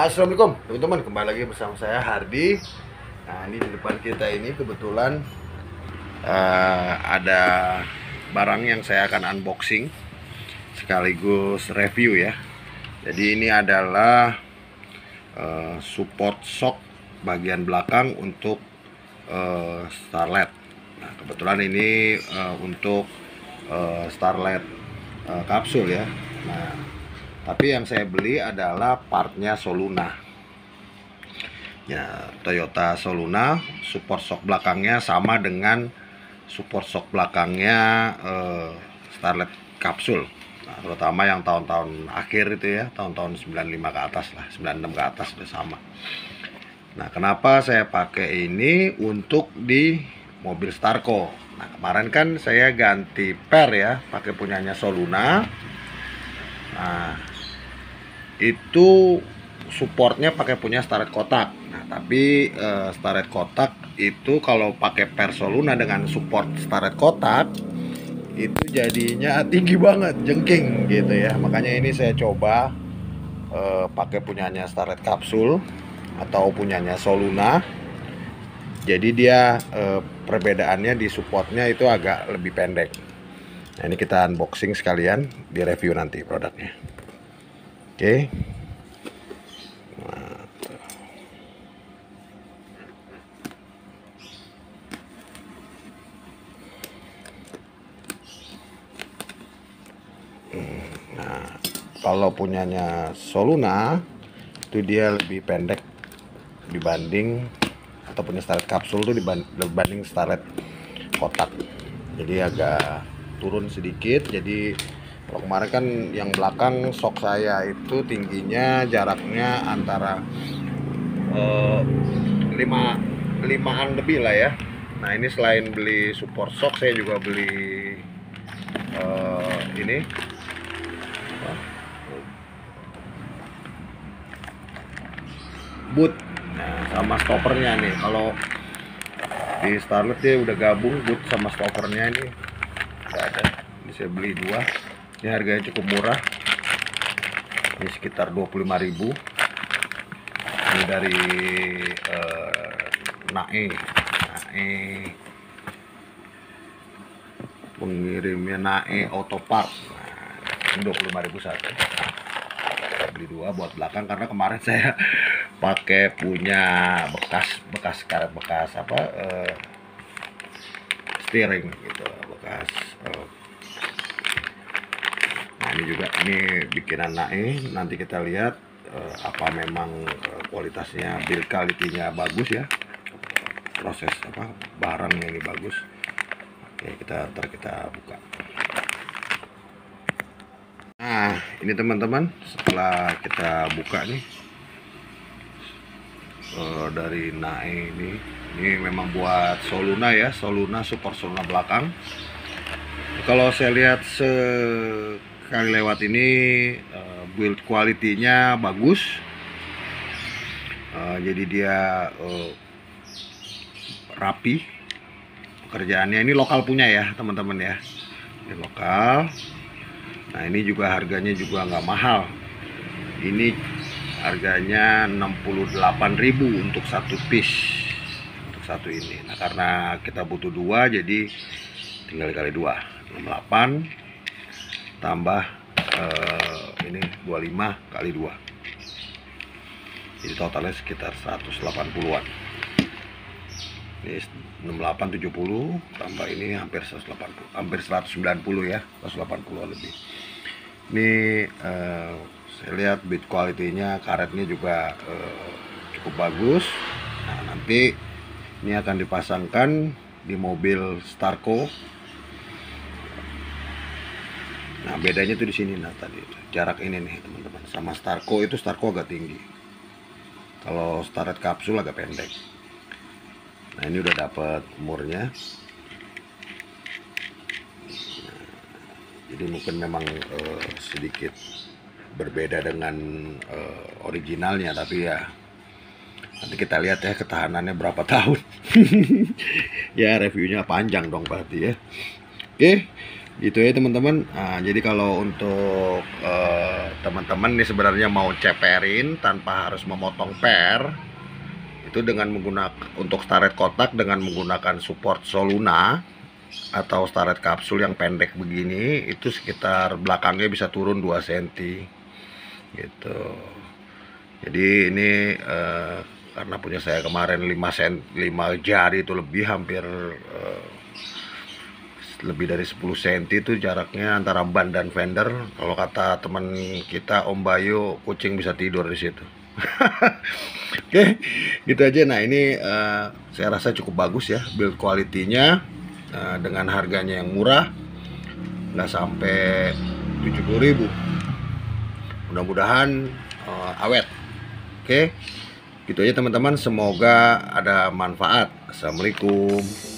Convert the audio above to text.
Assalamualaikum teman-teman, kembali lagi bersama saya Hardi. Nah, ini di depan kita ini kebetulan ada barang yang saya akan unboxing sekaligus review ya. Jadi ini adalah support shock bagian belakang untuk Starlet. Nah, kebetulan ini untuk Starlet kapsul ya. Nah, tapi yang saya beli adalah partnya Soluna. Ya, Toyota Soluna, support shock belakangnya sama dengan support shock belakangnya Starlet kapsul. Nah, terutama yang tahun-tahun akhir itu ya, tahun-tahun 95 ke atas lah, 96 ke atas udah sama. Nah, kenapa saya pakai ini untuk di mobil Starco? Nah, kemarin kan saya ganti per ya, pakai punyanya Soluna. Nah, itu supportnya pakai punya Starlet kotak. Nah, tapi Starlet kotak itu kalau pakai per Soluna dengan support Starlet kotak itu jadinya tinggi banget, jengking gitu ya. Makanya ini saya coba pakai punyanya Starlet kapsul atau punyanya Soluna. Jadi dia perbedaannya di supportnya itu agak lebih pendek. Nah, ini kita unboxing sekalian, di review nanti produknya. Oke. Nah, kalau punyanya Soluna itu dia lebih pendek dibanding, atau punya Starlet kapsul itu dibanding Starlet kotak. Jadi agak turun sedikit. Jadi kalau kemarin kan yang belakang shock saya itu tingginya jaraknya antara 5-an lebih lah ya. Nah, ini selain beli support shock, saya juga beli ini boot. Nah, sama stoppernya nih. Kalau di Starlet dia udah gabung boot sama stoppernya, ini udah ada. Ini saya beli dua. Ini harganya cukup murah. Ini sekitar 25.000. Ini dari Nae. Pengirimnya Nae Autopart. Nah, ini 25.000 satu. Saya beli dua buat belakang karena kemarin saya pakai punya bekas karet bekas steering gitu, bekas. Nah, ini juga ini bikinan Nae. Nanti kita lihat apa memang kualitasnya, build quality-nya bagus ya, proses barangnya ini bagus. Oke, ntar kita buka. Nah, ini teman-teman, setelah kita buka nih dari Nae ini memang buat Soluna ya, Soluna support Soluna belakang. Kalau saya lihat sekali lewat ini build quality-nya bagus. Jadi dia rapi. Pekerjaannya ini lokal punya ya teman-teman ya. Ini lokal. Nah, ini juga harganya juga nggak mahal. Ini harganya 68.000 untuk satu piece, untuk satu ini. Nah, karena kita butuh dua, jadi tinggal kali dua, 68 tambah ini 25 kali 2, jadi totalnya sekitar 180-an. Ini 68 70 tambah ini hampir 180, hampir 190 ya, 180 lebih. Ini saya lihat build quality-nya, karetnya juga cukup bagus. Nah, nanti ini akan dipasangkan di mobil Starco. Nah, bedanya tuh di sini. Nah, tadi jarak ini nih teman-teman, sama Starco itu, Starco agak tinggi, kalau Starlet kapsul agak pendek. Nah, ini udah dapat murnya. Nah, jadi mungkin memang sedikit berbeda dengan originalnya, tapi ya nanti kita lihat ya ketahanannya berapa tahun. Ya, reviewnya panjang dong berarti ya. Oke, Gitu ya teman-teman. Nah, jadi kalau untuk teman-teman nih sebenarnya mau ceperin tanpa harus memotong per, itu dengan menggunakan untuk staret kotak dengan menggunakan support Soluna atau staret kapsul yang pendek begini, itu sekitar belakangnya bisa turun 2 cm gitu. Jadi ini karena punya saya kemarin 5 jari itu lebih, hampir lebih dari 10 cm itu jaraknya antara ban dan fender. Kalau kata teman kita Om Bayu, kucing bisa tidur di situ. Oke, gitu aja. Nah ini saya rasa cukup bagus ya build quality-nya, dengan harganya yang murah, nggak sampai 70.000. Mudah-mudahan awet. Oke, gitu aja teman-teman. Semoga ada manfaat. Assalamualaikum.